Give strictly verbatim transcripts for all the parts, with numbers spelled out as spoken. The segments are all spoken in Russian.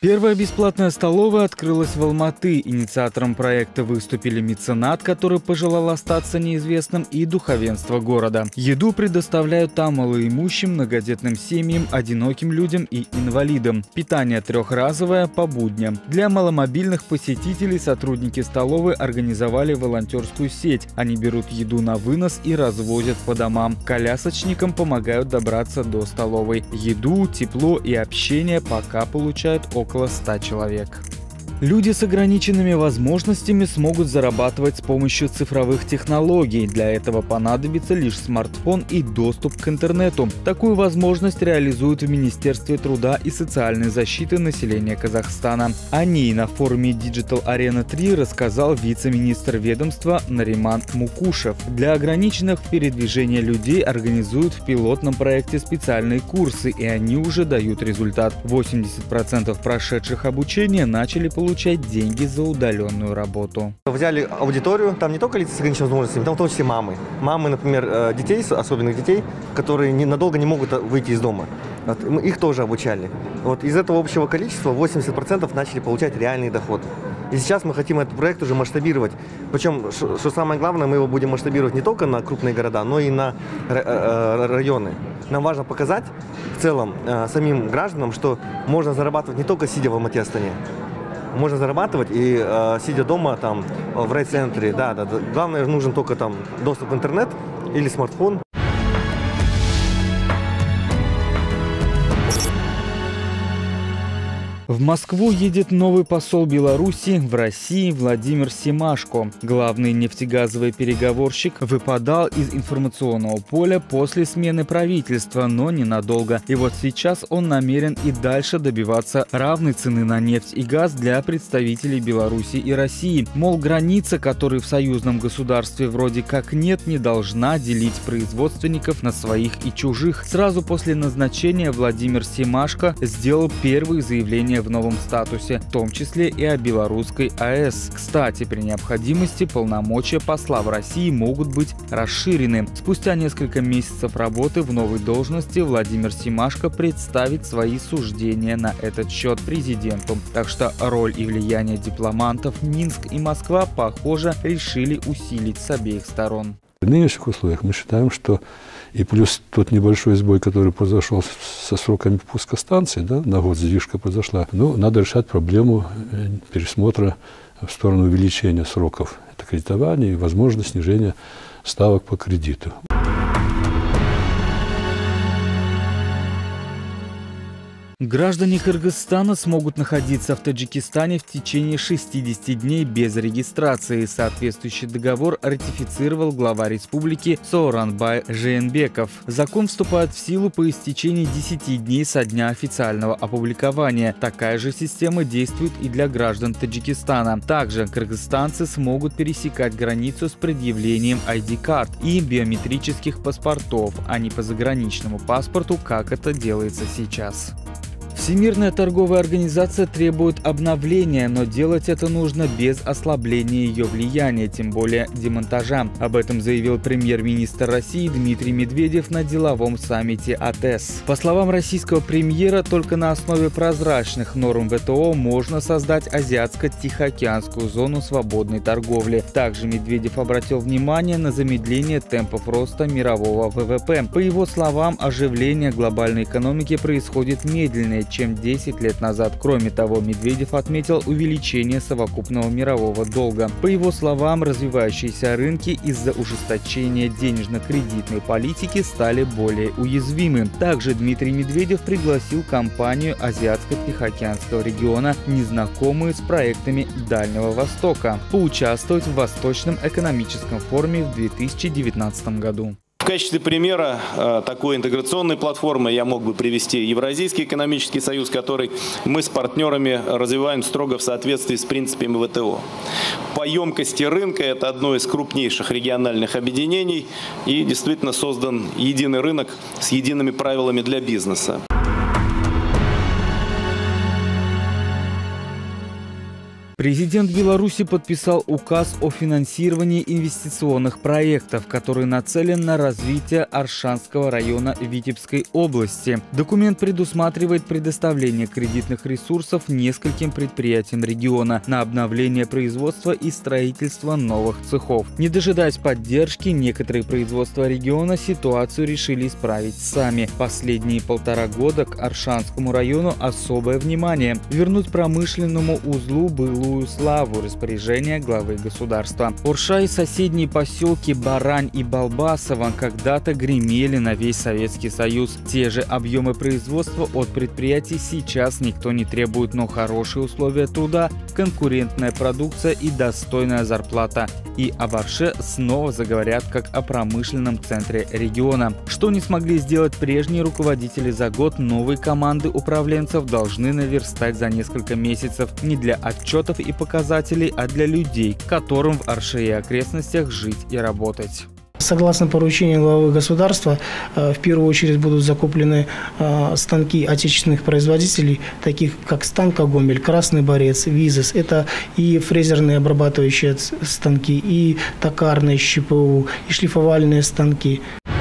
Первая бесплатная столовая открылась в Алматы. Инициатором проекта выступили меценат, который пожелал остаться неизвестным, и духовенство города. Еду предоставляют там малоимущим, многодетным семьям, одиноким людям и инвалидам. Питание трехразовое по будням. Для маломобильных посетителей сотрудники столовой организовали волонтерскую сеть. Они берут еду на вынос и развозят по домам. Колясочникам помогают добраться до столовой. Еду, тепло и общение пока получают около около ста человек. Люди с ограниченными возможностями смогут зарабатывать с помощью цифровых технологий. Для этого понадобится лишь смартфон и доступ к интернету. Такую возможность реализуют в Министерстве труда и социальной защиты населения Казахстана. О ней на форуме Digital Arena три рассказал вице-министр ведомства Нариман Мукушев. Для ограниченных в передвижении людей организуют в пилотном проекте специальные курсы, и они уже дают результат. восемьдесят процентов прошедших обучение начали получать получать деньги за удаленную работу. Взяли аудиторию, там не только лица с ограниченными возможностями, там в том числе мамы. Мамы, например, детей, особенных детей, которые надолго не могут выйти из дома. Вот, их тоже обучали. Вот, из этого общего количества восемьдесят процентов начали получать реальный доход. И сейчас мы хотим этот проект уже масштабировать. Причем, что самое главное, мы его будем масштабировать не только на крупные города, но и на районы. Нам важно показать в целом самим гражданам, что можно зарабатывать не только сидя в Алматы-Астане. Можно зарабатывать и э, сидя дома там в райцентре. Да, да, да. Главное, нужен только там доступ в интернет или смартфон. В Москву едет новый посол Беларуси в России Владимир Семашко. Главный нефтегазовый переговорщик выпадал из информационного поля после смены правительства, но ненадолго. И вот сейчас он намерен и дальше добиваться равной цены на нефть и газ для представителей Беларуси и России. Мол, граница, которой в союзном государстве вроде как нет, не должна делить производственников на своих и чужих. Сразу после назначения Владимир Семашко сделал первые заявления в новом статусе, в том числе и о белорусской АЭС. Кстати, при необходимости полномочия посла в России могут быть расширены. Спустя несколько месяцев работы в новой должности Владимир Семашко представит свои суждения на этот счет президенту. Так что роль и влияние дипломатов Минск и Москва, похоже, решили усилить с обеих сторон. В нынешних условиях мы считаем, что и плюс тот небольшой сбой, который произошел со сроками пуска станции, да, на год задвижка произошла, ну, надо решать проблему пересмотра в сторону увеличения сроков кредитования и возможно снижения ставок по кредиту. Граждане Кыргызстана смогут находиться в Таджикистане в течение шестидесяти дней без регистрации. Соответствующий договор ратифицировал глава республики Сооронбай Жээнбеков. Закон вступает в силу по истечении десяти дней со дня официального опубликования. Такая же система действует и для граждан Таджикистана. Также кыргызстанцы смогут пересекать границу с предъявлением ай ди-карт и биометрических паспортов, а не по заграничному паспорту, как это делается сейчас. Всемирная торговая организация требует обновления, но делать это нужно без ослабления ее влияния, тем более демонтажа. Об этом заявил премьер-министр России Дмитрий Медведев на деловом саммите АТЭС. По словам российского премьера, только на основе прозрачных норм вэ тэ о можно создать азиатско-тихоокеанскую зону свободной торговли. Также Медведев обратил внимание на замедление темпов роста мирового вэ вэ пэ. По его словам, оживление глобальной экономики происходит медленнее, чем десять лет назад. Кроме того, Медведев отметил увеличение совокупного мирового долга. По его словам, развивающиеся рынки из-за ужесточения денежно-кредитной политики стали более уязвимы. Также Дмитрий Медведев пригласил компанию Азиатско-Тихоокеанского региона, незнакомую с проектами Дальнего Востока, поучаствовать в Восточном экономическом форуме в две тысячи девятнадцатом году. В качестве примера такой интеграционной платформы я мог бы привести Евразийский экономический союз, который мы с партнерами развиваем строго в соответствии с принципами вэ тэ о. По емкости рынка это одно из крупнейших региональных объединений и действительно создан единый рынок с едиными правилами для бизнеса. Президент Беларуси подписал указ о финансировании инвестиционных проектов, который нацелен на развитие Аршанского района Витебской области. Документ предусматривает предоставление кредитных ресурсов нескольким предприятиям региона на обновление производства и строительство новых цехов. Не дожидаясь поддержки, некоторые производства региона ситуацию решили исправить сами. Последние полтора года к Аршанскому району особое внимание. Вернуть промышленному узлу былую славу, распоряжение главы государства. Орша и соседние поселки Барань и Балбасово когда-то гремели на весь Советский Союз. Те же объемы производства от предприятий сейчас никто не требует, но хорошие условия труда, конкурентная продукция и достойная зарплата. И об Орше снова заговорят как о промышленном центре региона. Что не смогли сделать прежние руководители за год, новые команды управленцев должны наверстать за несколько месяцев. Не для отчетов и показателей, а для людей, которым в Орше и окрестностях жить и работать. Согласно поручению главы государства, в первую очередь будут закуплены станки отечественных производителей, таких как станка «Гомель», «Красный борец», «Визес». Это и фрезерные обрабатывающие станки, и токарные ЩПУ, и шлифовальные станки.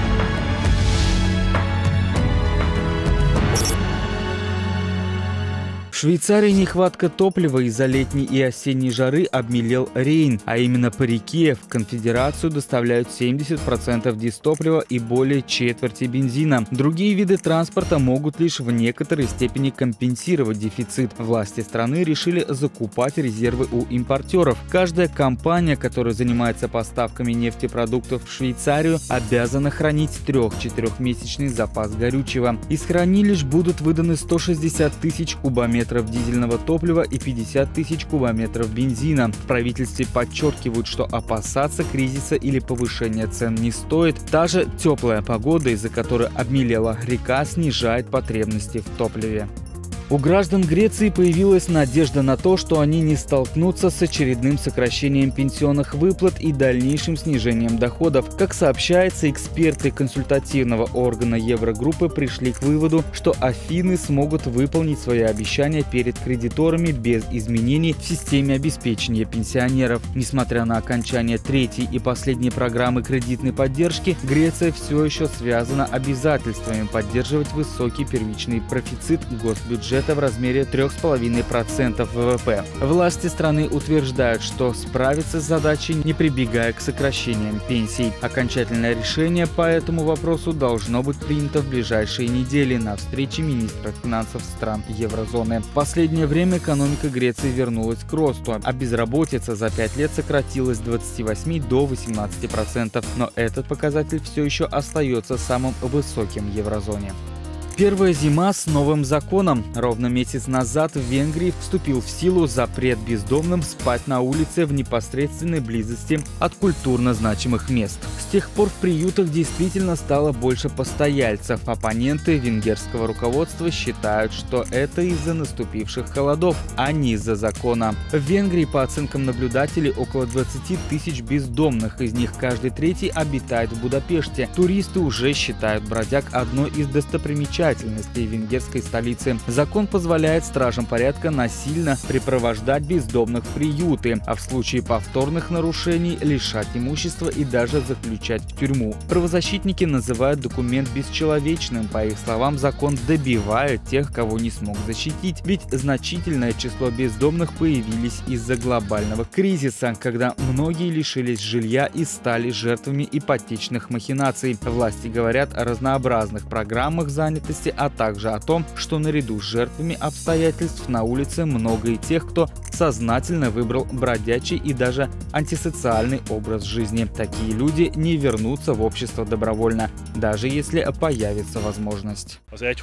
В Швейцарии нехватка топлива из-за летней и осенней жары обмелел Рейн, а именно по реке в конфедерацию доставляют семьдесят процентов дистоплива и более четверти бензина. Другие виды транспорта могут лишь в некоторой степени компенсировать дефицит. Власти страны решили закупать резервы у импортеров. Каждая компания, которая занимается поставками нефтепродуктов в Швейцарию, обязана хранить трех-четырехмесячный запас горючего. Из хранилищ будут выданы сто шестьдесят тысяч кубометров дизельного топлива и пятьдесят тысяч кубометров бензина. В правительстве подчеркивают, что опасаться кризиса или повышения цен не стоит. Та же теплая погода, из-за которой обмелела река, снижает потребности в топливе. У граждан Греции появилась надежда на то, что они не столкнутся с очередным сокращением пенсионных выплат и дальнейшим снижением доходов. Как сообщается, эксперты консультативного органа Еврогруппы пришли к выводу, что Афины смогут выполнить свои обещания перед кредиторами без изменений в системе обеспечения пенсионеров. Несмотря на окончание третьей и последней программы кредитной поддержки, Греция все еще связана обязательствами поддерживать высокий первичный профицит госбюджета в размере трёх с половиной процентов ВВП. Власти страны утверждают, что справятся с задачей, не прибегая к сокращениям пенсий. Окончательное решение по этому вопросу должно быть принято в ближайшие недели на встрече министров финансов стран еврозоны. В последнее время экономика Греции вернулась к росту, а безработица за пять лет сократилась с двадцати восьми до восемнадцати процентов, но этот показатель все еще остается самым высоким в еврозоне. Первая зима с новым законом. Ровно месяц назад в Венгрии вступил в силу запрет бездомным спать на улице в непосредственной близости от культурно значимых мест. С тех пор в приютах действительно стало больше постояльцев. Оппоненты венгерского руководства считают, что это из-за наступивших холодов, а не из-за закона. В Венгрии, по оценкам наблюдателей, около двадцати тысяч бездомных, из них каждый третий обитает в Будапеште. Туристы уже считают бродяг одной из достопримечательностей венгерской столицы. Закон позволяет стражам порядка насильно припровождать бездомных в приюты, а в случае повторных нарушений лишать имущества и даже заключать в тюрьму. Правозащитники называют документ бесчеловечным. По их словам, закон добивает тех, кого не смог защитить, ведь значительное число бездомных появились из-за глобального кризиса, когда многие лишились жилья и стали жертвами ипотечных махинаций. Власти говорят о разнообразных программах занятости, а также о том, что наряду с жертвами обстоятельств на улице много и тех, кто сознательно выбрал бродячий и даже антисоциальный образ жизни. Такие люди не вернутся в общество добровольно, даже если появится возможность.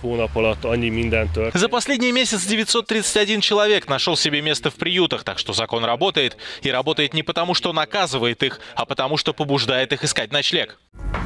За последний месяц девятьсот тридцать один человек нашел себе место в приютах, так что закон работает. И работает не потому, что наказывает их, а потому, что побуждает их искать ночлег.